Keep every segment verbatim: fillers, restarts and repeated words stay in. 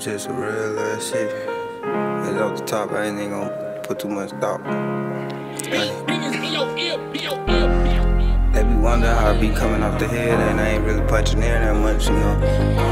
just a real ass shit. It's off the top, I ain't even gonna put too much thought. They be wondering how I be coming off the head, and I ain't really punching in that much, you know.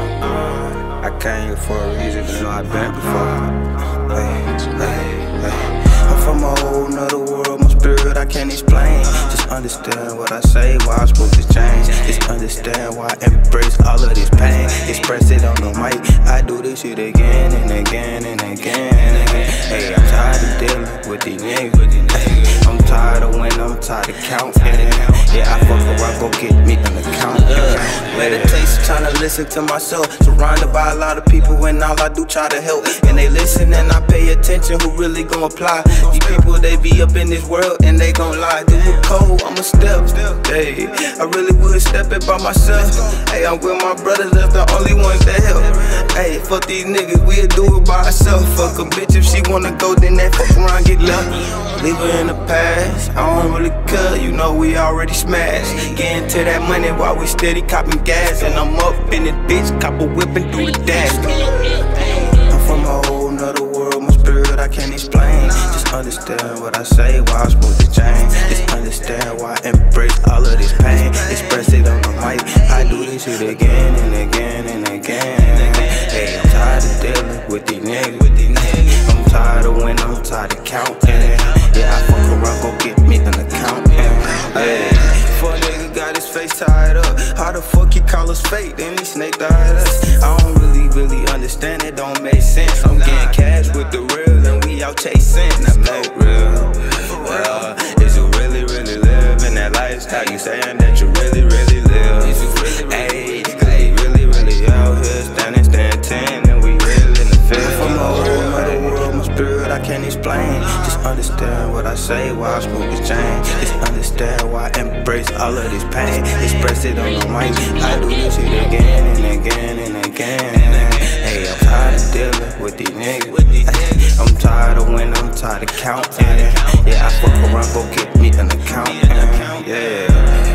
I came here for a reason, you know I've been before. Hey, hey, hey. I'm from a whole nother world, my spirit I can't explain. Just understand what I say, why I'm supposed to change. Just understand why I embrace all of this pain. Express it on the mic, I do this shit again and again and again and again. Hey, I'm tired of dealing with these niggas. Hey, I'm tired of winning, I'm tired of counting. Yeah, I fuck around, go get me an account. Meditation, trying to listen to myself. Surrounded by a lot of people, and all I do try to help. And they listen and I pay attention, who really gon' apply? These people, they be up in this world and they gon' lie. Do it cold, I'ma step. Hey, I really would step it by myself. Hey, I'm with my brothers, that's the only ones that help. Hey, fuck these niggas, we'll do it by ourselves. Fuck a bitch if she wanna go, then that fuck around get left. Leave her in the past, I don't really care, you know we already smashed. Getting to that money while we steady copping gas. And I'm up in the ditch, cop a whipping through the dash. I'm from a whole nother world, my spirit I can't explain. Just understand what I say, why I'm supposed to change. Just understand why I embrace all of this pain. Express it on the mic, I do this shit again and again and again. Hey, I'm tired of dealing with these niggas. I'm tired of winning, I'm tired of counting. Yeah, I fuck around, go get me an account. Hey, fuck nigga got his face tied up. How the fuck he call us fake, then he snake eyed us? I don't really, really understand it, don't make sense. I'm getting cash with the real and we out chasing. That make real, uh, is you really, really living that lifestyle? You saying that you really, really live? Hey, cause we really, really out here standing, stand ten, and we really in the field. From a whole nother world, my spirit I can't explain. Just understand what I say, why I'm supposed to change. Just understand why I embrace all of this pain. Express it on the mic, I do this shit again and again and again. Hey, I'm tired of dealing with these niggas. I'm tired of winning, I'm tired of counting. Yeah, I fuck around, go get me an account. Yeah.